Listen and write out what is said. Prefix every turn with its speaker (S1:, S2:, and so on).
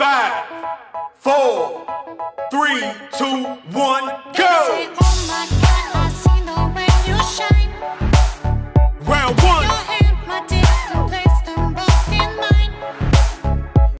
S1: 5, 4, 3, 2, 1, go!
S2: Say, oh my God,